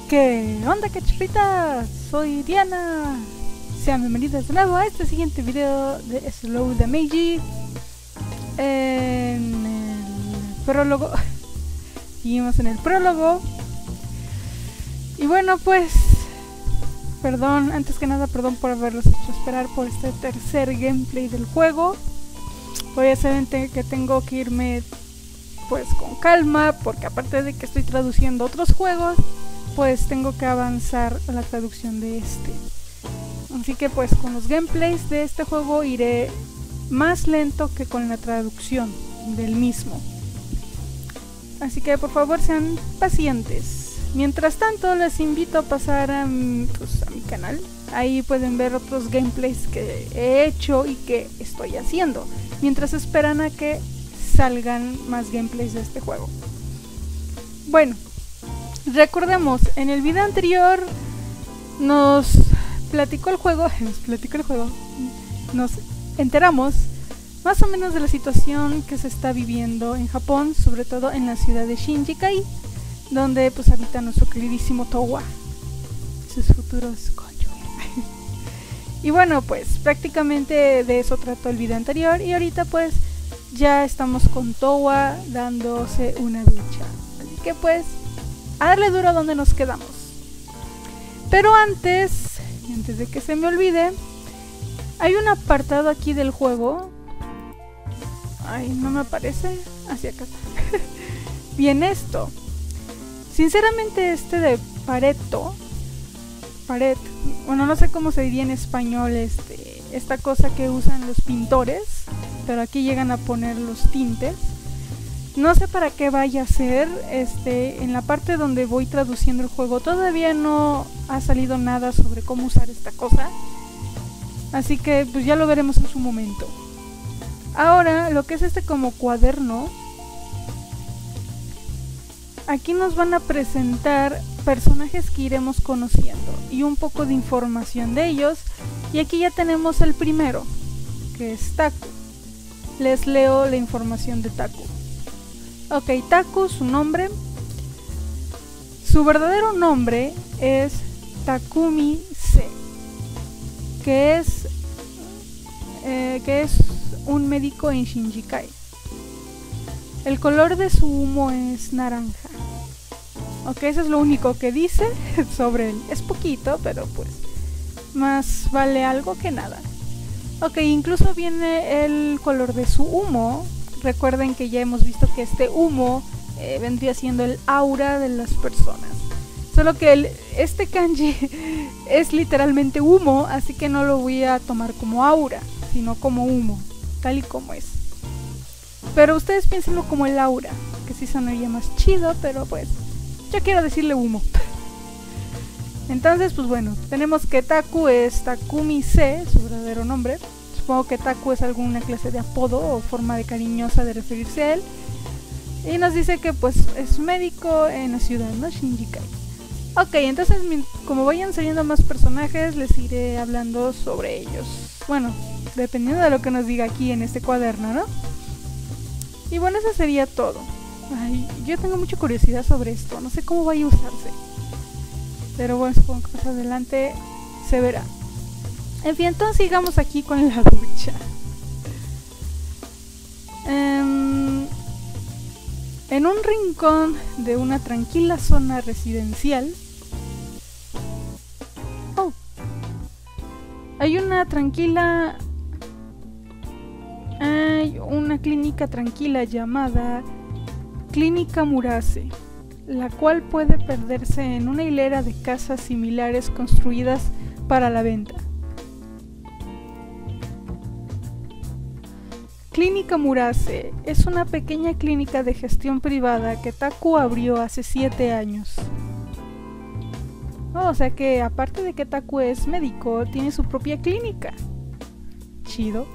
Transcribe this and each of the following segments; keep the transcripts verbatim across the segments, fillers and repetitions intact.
¿Qué onda, cachorritas? Soy Diana. Sean bienvenidos de nuevo a este siguiente video de Slow Damage. En el prólogo. Seguimos en el prólogo. Y bueno, pues, perdón, antes que nada, perdón por haberlos hecho esperar por este tercer gameplay del juego. Obviamente que tengo que irme pues con calma, porque aparte de que estoy traduciendo otros juegos, pues tengo que avanzar a la traducción de este. Así que pues con los gameplays de este juego iré más lento que con la traducción del mismo. Así que por favor sean pacientes. Mientras tanto les invito a pasar a, pues, a mi canal. Ahí pueden ver otros gameplays que he hecho y que estoy haciendo, mientras esperan a que salgan más gameplays de este juego. Bueno, recordemos, en el video anterior nos platicó el juego, nos platicó el juego, nos enteramos más o menos de la situación que se está viviendo en Japón, sobre todo en la ciudad de Shinji-kai, donde pues habita nuestro queridísimo Towa, sus futuros cónyuges. Y bueno, pues prácticamente de eso trató el video anterior, y ahorita pues ya estamos con Towa dándose una ducha. Así que pues a darle duro donde nos quedamos. Pero antes, antes de que se me olvide, hay un apartado aquí del juego. Ay, no me aparece. Hacia acá. Bien, esto. Sinceramente este de Pareto, Paret, bueno, no sé cómo se diría en español, este, esta cosa que usan los pintores, pero aquí llegan a poner los tintes. No sé para qué vaya a ser. Este, en la parte donde voy traduciendo el juego todavía no ha salido nada sobre cómo usar esta cosa, así que pues ya lo veremos en su momento. Ahora, lo que es este como cuaderno, aquí nos van a presentar personajes que iremos conociendo y un poco de información de ellos. Y aquí ya tenemos el primero, que es Taku. Les leo la información de Taku. Ok, Taku, su nombre. Su verdadero nombre es Takumi C, que es, eh, que es un médico en Shinji-kai. El color de su humo es naranja. Ok, eso es lo único que dice sobre él. Es poquito, pero pues más vale algo que nada. Ok, incluso viene el color de su humo. Recuerden que ya hemos visto que este humo eh, vendría siendo el aura de las personas. Solo que el, este kanji es literalmente humo, así que no lo voy a tomar como aura, sino como humo, tal y como es. Pero ustedes piénsenlo como el aura, que sí sonaría más chido, pero pues yo quiero decirle humo. Entonces pues bueno, tenemos que Taku es Takumi C, su verdadero nombre. Supongo que Taku es alguna clase de apodo o forma de cariñosa de referirse a él. Y nos dice que pues es médico en la ciudad, ¿no? Shinji-kai. Ok, entonces como vayan saliendo más personajes, les iré hablando sobre ellos. Bueno, dependiendo de lo que nos diga aquí en este cuaderno, ¿no? Y bueno, eso sería todo. Ay, yo tengo mucha curiosidad sobre esto, no sé cómo vaya a usarse. Pero bueno, supongo que más adelante se verá. En fin, entonces sigamos aquí con la ducha. Um, en un rincón de una tranquila zona residencial, oh, hay una tranquila, hay una clínica tranquila llamada Clínica Murase, la cual puede perderse en una hilera de casas similares construidas para la venta. Clínica Murase es una pequeña clínica de gestión privada que Taku abrió hace siete años. Oh, o sea que aparte de que Taku es médico, tiene su propia clínica. Chido.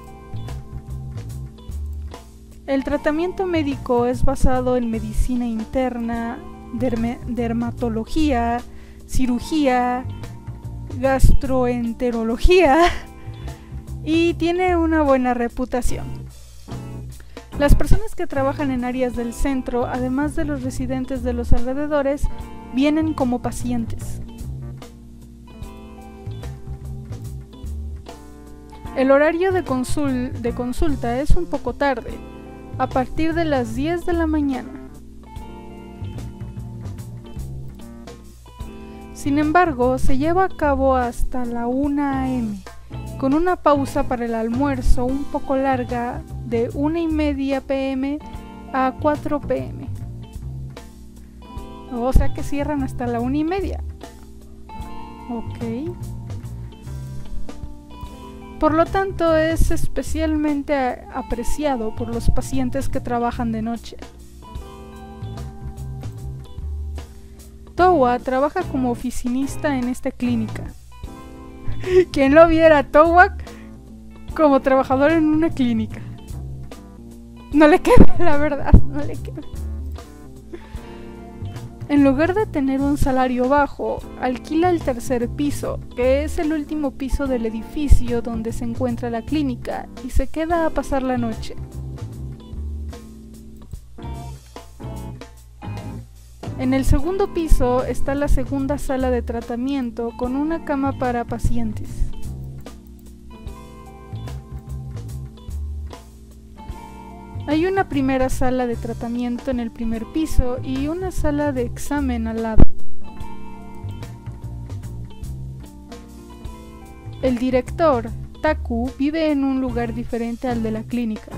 El tratamiento médico es basado en medicina interna, derme- dermatología, cirugía, gastroenterología y tiene una buena reputación. Las personas que trabajan en áreas del centro, además de los residentes de los alrededores, vienen como pacientes. El horario de, consul- de consulta es un poco tarde, a partir de las diez de la mañana. Sin embargo, se lleva a cabo hasta la una a eme, con una pausa para el almuerzo un poco larga de una y media pe eme a cuatro pe eme. O sea que cierran hasta la una y media. Ok. Por lo tanto, es especialmente apreciado por los pacientes que trabajan de noche. Towa trabaja como oficinista en esta clínica. ¿Quién lo viera a Towa como trabajador en una clínica? No le queda, la verdad, no le queda. En lugar de tener un salario bajo, alquila el tercer piso, que es el último piso del edificio donde se encuentra la clínica, y se queda a pasar la noche. En el segundo piso está la segunda sala de tratamiento con una cama para pacientes. Hay una primera sala de tratamiento en el primer piso y una sala de examen al lado. El director, Taku, vive en un lugar diferente al de la clínica.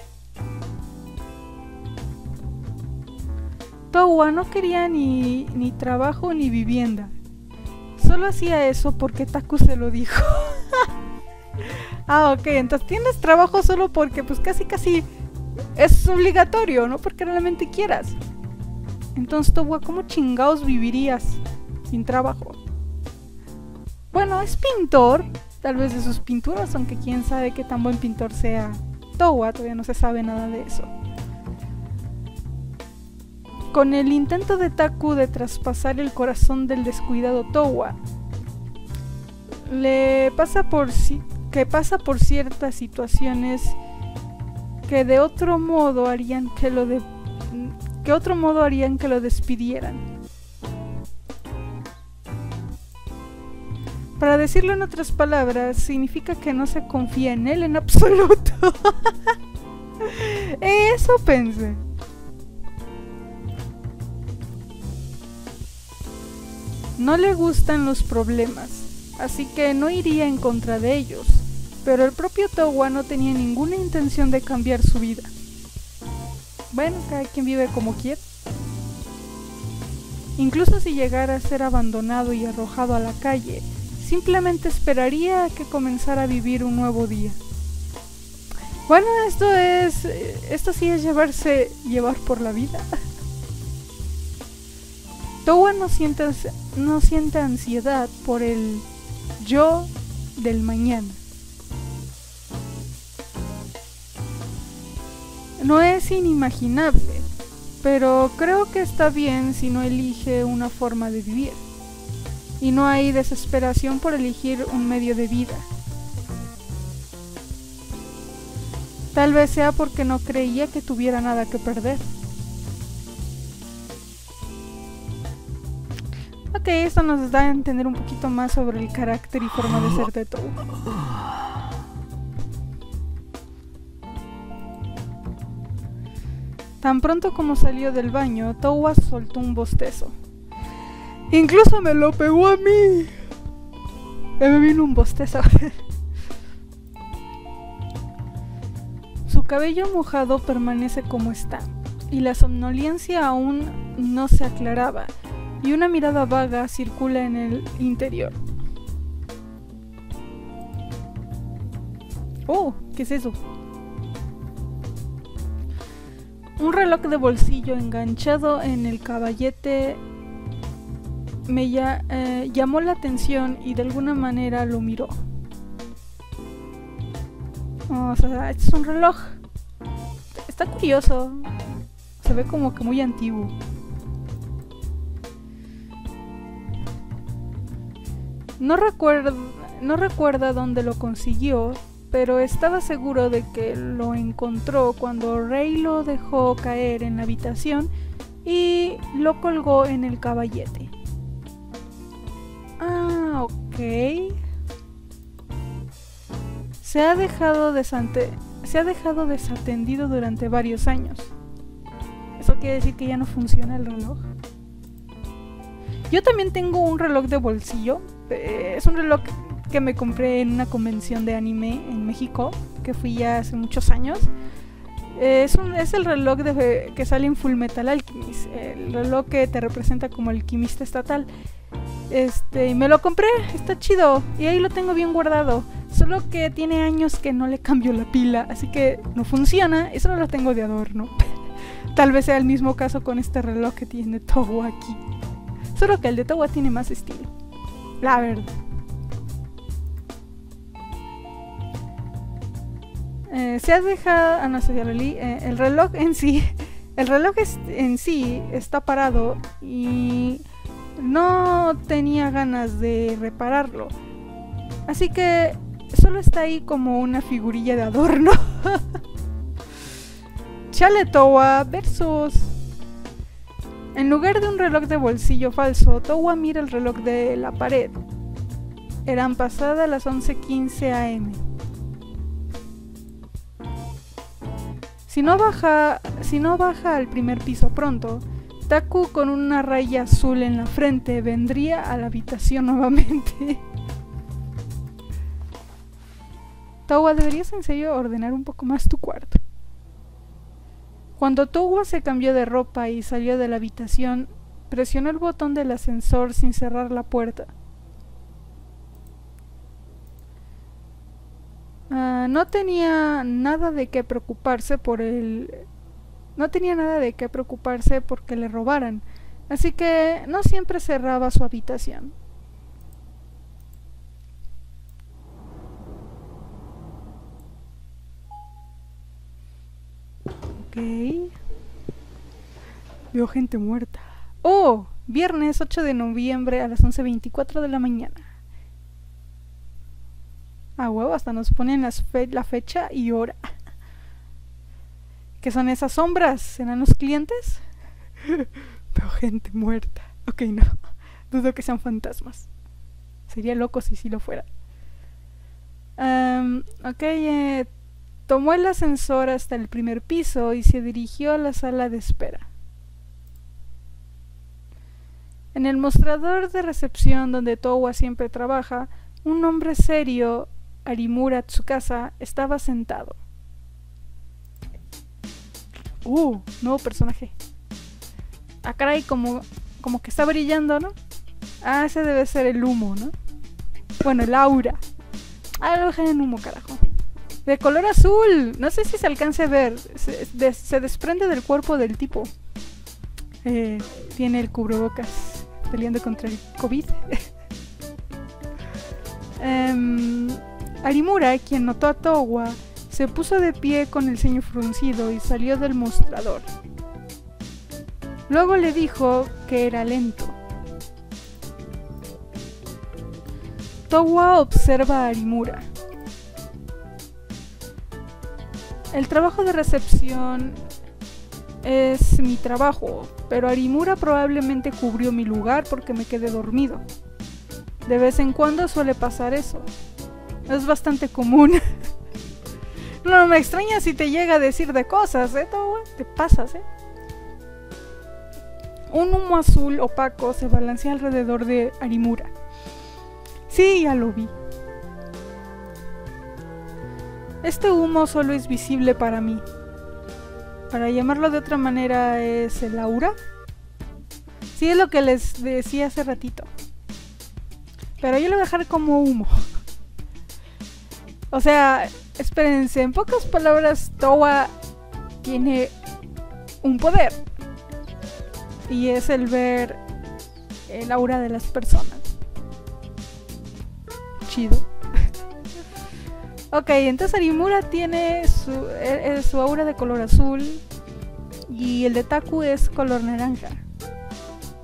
Towa no quería ni, ni trabajo ni vivienda. Solo hacía eso porque Taku se lo dijo. Ah, ok, entonces tienes trabajo solo porque pues casi casi es obligatorio, no porque realmente quieras. Entonces, Towa, ¿cómo chingados vivirías sin trabajo? Bueno, es pintor, tal vez de sus pinturas, aunque quién sabe qué tan buen pintor sea Towa, todavía no se sabe nada de eso. Con el intento de Taku de traspasar el corazón del descuidado Towa, le pasa por si que pasa por ciertas situaciones que de otro modo harían que lo de que otro modo harían que lo despidieran. Para decirlo en otras palabras, significa que no se confía en él en absoluto. Eso pensé. No le gustan los problemas, así que no iría en contra de ellos. Pero el propio Towa no tenía ninguna intención de cambiar su vida. Bueno, cada quien vive como quiere. Incluso si llegara a ser abandonado y arrojado a la calle, simplemente esperaría a que comenzara a vivir un nuevo día. Bueno, esto es... esto sí es llevarse... llevar por la vida. Towa no siente, no siente ansiedad por el yo del mañana. No es inimaginable, pero creo que está bien si no elige una forma de vivir. Y no hay desesperación por elegir un medio de vida. Tal vez sea porque no creía que tuviera nada que perder. Ok, esto nos da a entender un poquito más sobre el carácter y forma de ser de Towa. Tan pronto como salió del baño, Towa soltó un bostezo. Incluso me lo pegó a mí. Me vino un bostezo. Su cabello mojado permanece como está, y la somnolencia aún no se aclaraba, y una mirada vaga circula en el interior. Oh, ¿qué es eso? Un reloj de bolsillo enganchado en el caballete me ya, eh, llamó la atención y de alguna manera lo miró. Oh, o sea, este es un reloj. Está curioso. Se ve como que muy antiguo. No recuerda, no recuerda dónde lo consiguió, pero estaba seguro de que lo encontró cuando Rei lo dejó caer en la habitación y lo colgó en el caballete. Ah, ok. Se ha dejado desante- se ha dejado desatendido durante varios años. ¿Eso quiere decir que ya no funciona el reloj? Yo también tengo un reloj de bolsillo. Eh, es un reloj que me compré en una convención de anime en México, que fui ya hace muchos años. Eh, es, un, es el reloj de, que sale en Fullmetal Alchemist, el reloj que te representa como alquimista estatal. Este, y me lo compré, está chido, y ahí lo tengo bien guardado. Solo que tiene años que no le cambio la pila, así que no funciona y solo lo tengo de adorno. Tal vez sea el mismo caso con este reloj que tiene Towa aquí. Solo que el de Towa tiene más estilo, la verdad. Eh, se ha dejado... Ah, no sé, ya lo leí. Eh, el reloj en sí... El reloj es, en sí está parado y no tenía ganas de repararlo. Así que solo está ahí como una figurilla de adorno. Chale Towa versus... En lugar de un reloj de bolsillo falso, Towa mira el reloj de la pared. Eran pasadas las once quince a eme. Si no baja, si no baja al primer piso pronto, Taku con una raya azul en la frente vendría a la habitación nuevamente. Towa, deberías en serio ordenar un poco más tu cuarto. Cuando Towa se cambió de ropa y salió de la habitación, presionó el botón del ascensor sin cerrar la puerta. Uh, no tenía nada de qué preocuparse por el... No tenía nada de qué preocuparse porque le robaran, así que no siempre cerraba su habitación. Ok. Veo gente muerta. Oh, viernes ocho de noviembre a las once veinticuatro de la mañana. Ah, huevo, hasta nos ponen las fe la fecha y hora. ¿Qué son esas sombras? ¿Serán los clientes? Veo gente muerta. Ok, no. Dudo que sean fantasmas. Sería loco si sí lo fuera. Um, ok, eh, tomó el ascensor hasta el primer piso y se dirigió a la sala de espera. En el mostrador de recepción donde Towa siempre trabaja, un hombre serio, Arimura Tsukasa, estaba sentado. Uh, nuevo personaje. Ah, caray, como, como que está brillando, ¿no? Ah, ese debe ser el humo, ¿no? Bueno, el aura. Ah, lo dejé en humo, carajo. De color azul. No sé si se alcance a ver. Se, de, se desprende del cuerpo del tipo. Eh, tiene el cubrebocas peleando contra el COVID. um, Arimura, quien notó a Towa, se puso de pie con el ceño fruncido y salió del mostrador. Luego le dijo que era lento. Towa observa a Arimura. El trabajo de recepción es mi trabajo, pero Arimura probablemente cubrió mi lugar porque me quedé dormido. De vez en cuando suele pasar eso. Es bastante común. No me extraña si te llega a decir de cosas, ¿eh, Towa? Te pasas, ¿eh? Un humo azul opaco se balancea alrededor de Arimura. Sí, ya lo vi. Este humo solo es visible para mí. Para llamarlo de otra manera, ¿es el aura? Sí, es lo que les decía hace ratito. Pero yo lo voy a dejar como humo. O sea, espérense, en pocas palabras, Towa tiene un poder. Y es el ver el aura de las personas. Chido. Ok, entonces Arimura tiene su, eh, su aura de color azul. Y el de Taku es color naranja.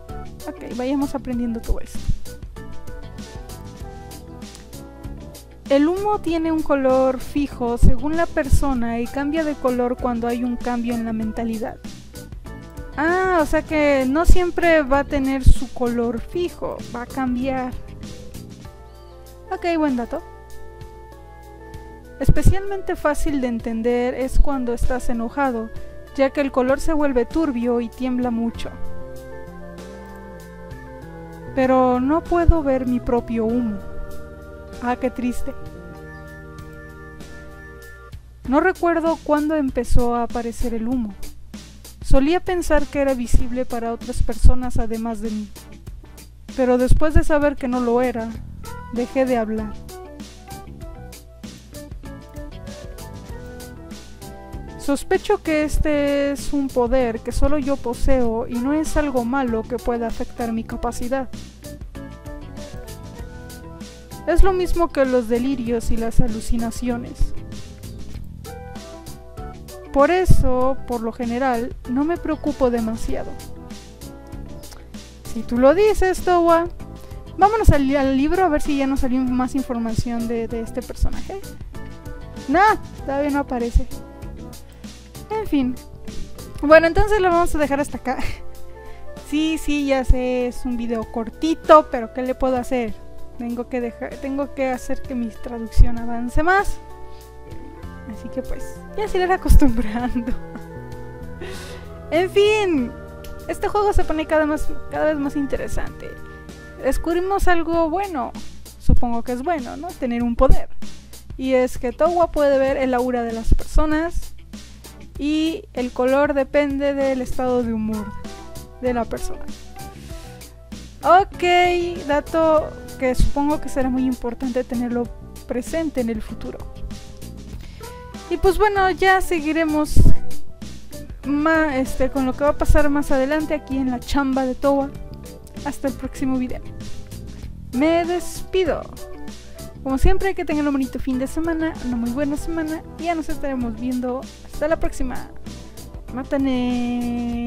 Ok, vayamos aprendiendo todo esto. El humo tiene un color fijo según la persona y cambia de color cuando hay un cambio en la mentalidad. Ah, o sea que no siempre va a tener su color fijo, va a cambiar. Ok, buen dato. Especialmente fácil de entender es cuando estás enojado, ya que el color se vuelve turbio y tiembla mucho. Pero no puedo ver mi propio humo. Ah, qué triste. No recuerdo cuándo empezó a aparecer el humo. Solía pensar que era visible para otras personas además de mí. Pero después de saber que no lo era, dejé de hablar. Sospecho que este es un poder que solo yo poseo y no es algo malo que pueda afectar mi capacidad. Es lo mismo que los delirios y las alucinaciones. Por eso, por lo general, no me preocupo demasiado. Si tú lo dices, Towa, vámonos al, al libro a ver si ya nos salió más información de, de este personaje. Nah, todavía no aparece. En fin. Bueno, entonces lo vamos a dejar hasta acá. Sí, sí, ya sé, es un video cortito, pero ¿qué le puedo hacer? Tengo que dejar, tengo que hacer que mi traducción avance más. Así que pues, ya se irán acostumbrando. En fin, este juego se pone cada, más, cada vez más interesante. Descubrimos algo bueno, supongo que es bueno, ¿no? Tener un poder. Y es que Towa puede ver el aura de las personas y el color depende del estado de humor de la persona. Ok, dato que supongo que será muy importante tenerlo presente en el futuro. Y pues bueno, ya seguiremos más, este, con lo que va a pasar más adelante aquí en la chamba de Towa. Hasta el próximo video. Me despido. Como siempre, que tengan un bonito fin de semana, una muy buena semana. Y ya nos estaremos viendo. Hasta la próxima. Mátane.